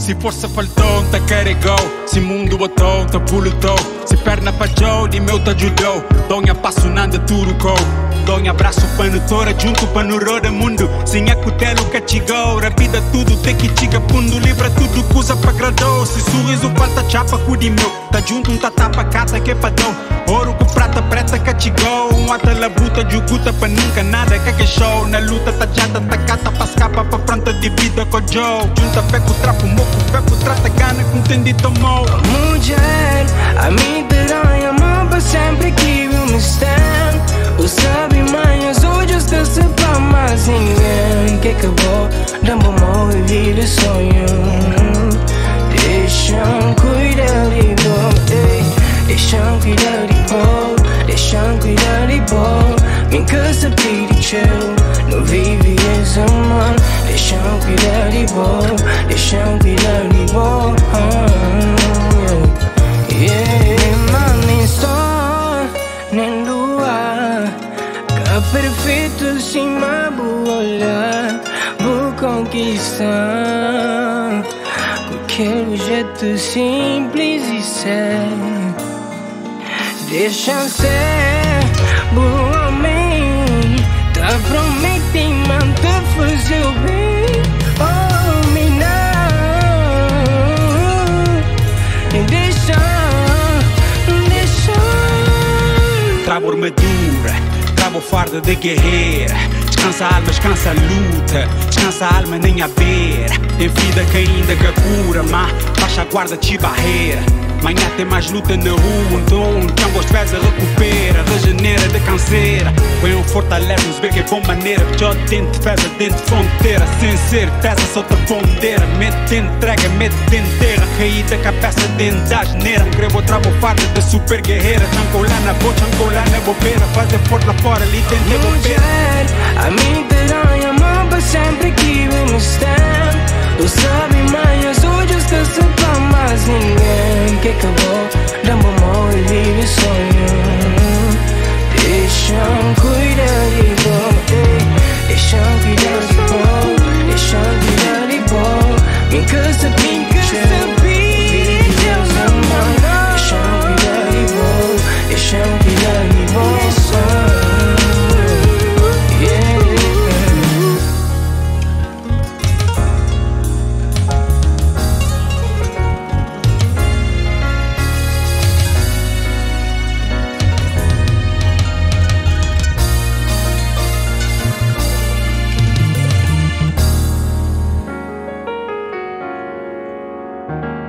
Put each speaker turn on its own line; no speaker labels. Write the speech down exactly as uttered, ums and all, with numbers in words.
Se força faltou, tá carregou. Se mundo botou, tá pulutou. Se perna pajou, de meu tá ajudou. Donha passo nada turucou. Donha abraço pano tora junto pano roda mundo. Sem a cutelo catigou. A vida tudo tem que tiga pundo. Livra tudo que usa pra gradou. Se sorriso falta chapa cu de meu. Tá junto um tatapa cata que é padrão. Ouro com prata preta catigou. Um ata labuta juguta pra nunca nada que é show. Na luta tá jata tá cata pra escapa pra pronta de vida com Joe. Junta pé com trapo moco pé com trata gana com tendi tomou.
Mulher, a mim piranha mamba sempre que eu me stand. O sabe mãe os olhos te sepa mais ninguém. Que acabou da mamão e vida sonho. Deixam cuidar de bom. Deixam cuidar de bom. Deixam cuidar de bom. Minha casa pede chill. Não vive esse amor. Deixam cuidar de bom. Deixam cuidar de bom. Yeah, mas nem sol, nem lua. Que perfeito cima vou olhar. Vou conquistar. Com aquele jeito simples e ser. Deixa ser bom homem. Tá prometendo manter fazer o bem. Oh, me não. Deixa, deixa.
Travo armadura, travo farda de guerreira. Descansa a alma, descansa a luta. Descansa a alma nem a beira. Tem vida que ainda que cura, mas baixa a guarda de barreira. Manhã tem mais luta na rua, então quem vos fez a recupera, regenera de canseira. Põe um fortalece-nos, vê que é bom maneira. Já dentro, fez a dentro fronteira. Sem certeza, só te pondera. Mete entrega, mete terra. Caída cabeça dentro da geneira. Grebo travo farda de super guerreira. Chancola na boca, chancola na bobeira. Fazer forte lá fora, ali dentro de bobeira.
A mim piranha mamba sempre que eu me stand. Tu sabe mãe, os olhos te sepa mais ninguém. Que acabou da mamão e vive sonho. Deixam cuidar de bom. Deixam cuidar de bom. Deixam cuidar de bom. Minha casa pinca, vive Deus amor. Deixam cuidar de bom. Deixam cuidar de bom.
Bye.